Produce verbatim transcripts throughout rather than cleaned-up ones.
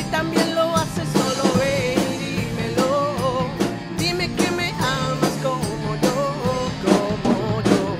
también lo haces, solo ven y dímelo. Dime que me amas como yo, como yo.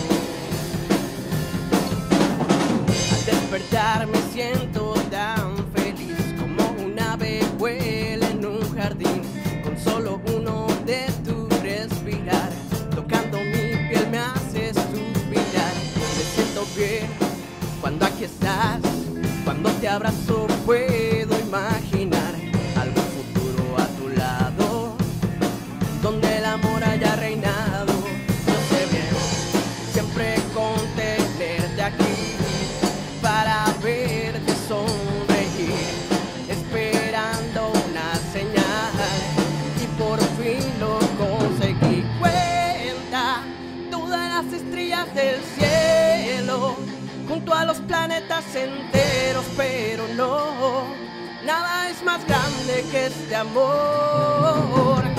Al despertar me siento tan feliz, como un ave vuela en un jardín, con solo uno de tu respirar, tocando mi piel me haces suspirar. Me siento bien cuando aquí estás, cuando te abrazo puedo imaginar algún futuro a tu lado, donde el amor haya reinado. Yo sé bien, siempre con tenerte aquí, para verte sonreír, esperando una señal, y por fin lo conseguí. Cuenta todas las estrellas del cielo, junto a los planetas enteros, pero no, nada es más grande que este amor.